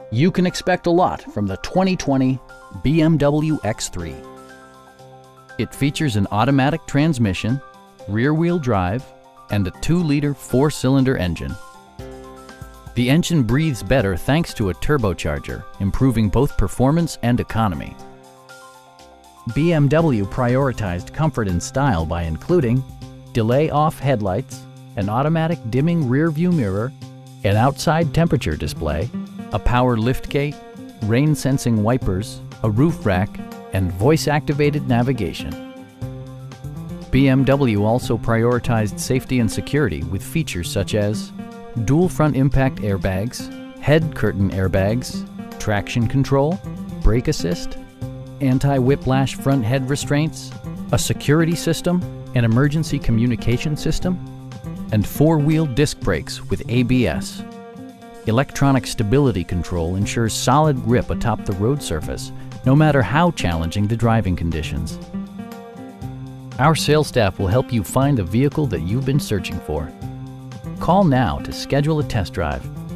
You can expect a lot from the 2020 BMW X3. It features an automatic transmission, rear-wheel drive, and a 2-liter 4-cylinder engine. The engine breathes better thanks to a turbocharger, improving both performance and economy. BMW prioritized comfort and style by including delay-off headlights, an automatic dimming rear-view mirror, an outside temperature display, a power liftgate, rain-sensing wipers, a roof rack, and voice-activated navigation. BMW also prioritized safety and security with features such as dual front impact airbags, head curtain airbags, traction control, brake assist, anti-whiplash front head restraints, a security system, an emergency communication system, and 4-wheel disc brakes with ABS. Electronic stability control ensures solid grip atop the road surface, no matter how challenging the driving conditions. Our sales staff will help you find the vehicle that you've been searching for. Call now to schedule a test drive.